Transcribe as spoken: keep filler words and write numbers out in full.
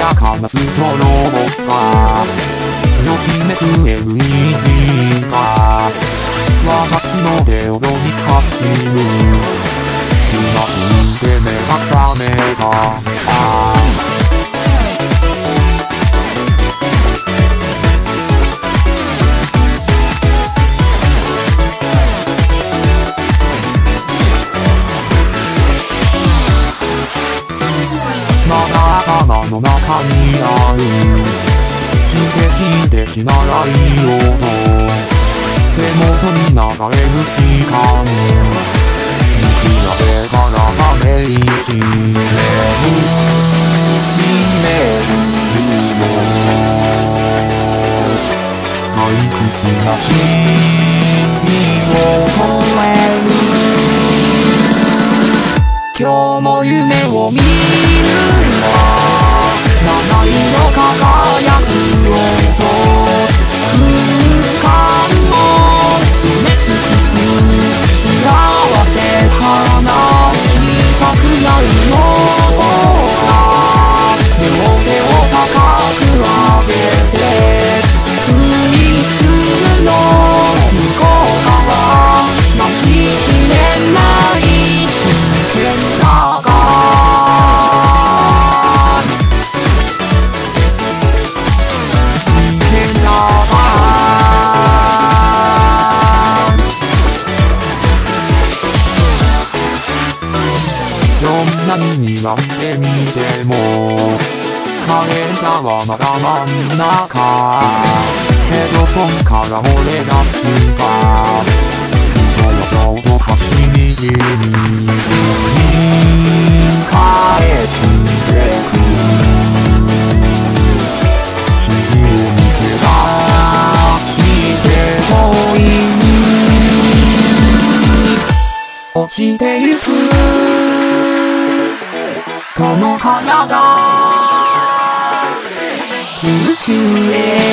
やかなストロボかよきめく エルイーディー か私の手を飲み走る気がついて目が覚めたあまだ頭の中にある刺激的なライオと手元に流れる時間見比べたらため息める見めるの退屈な日々を超える今日も夢を見る七色輝く音空間を埋め尽くす幸せ話したくないのほら両手を高く上げてフリースの向こう側待ちきれない人間だが何になってみてもカレンダーはまだ真ん中ヘッドフォンから漏れ出すか人はちょうど端右に返してく日々を見て出して遠いに落ちてゆくこの体宇宙へ